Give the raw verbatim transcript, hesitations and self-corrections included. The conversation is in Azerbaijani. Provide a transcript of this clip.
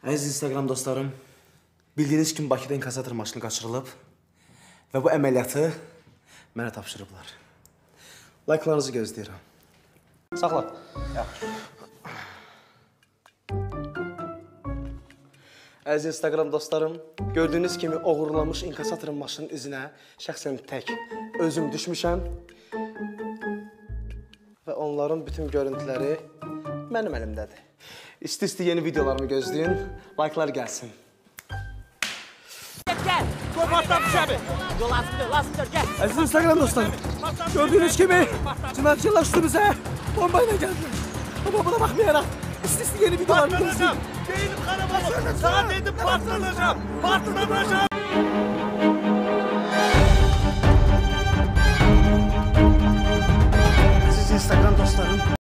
Əziz Instagram dostlarım, bildiyiniz kimi Bakıda inkasator maşını qaçırılıb və bu əməliyyatı mənə tapşırıblar. Like'larınızı gözləyirəm. Saxla. Yaxşı. Əziz Instagram dostlarım, gördüyünüz kimi oğurlamış inkasatorun maşının izinə şəxsən tək özüm düşmüşəm və onların bütün görüntüləri mənim əlimdədir. İsti-isti yeni videolarımı gözləyin, like'lar gəlsin. Gəl, qoy patlamış abi. Yol azdır, lazımdır, gəl. Əziz Instagram dostlarım, gördüyünüz kimi cinayətçilər üstümüzə bomba ilə gəldi. Amma buna baxmayaraq İsti-isti yeni videolarımı gözləyin. Beynim xarab sana dedim patlanacağım, patlanacağım. Əziz Instagram dostlarım,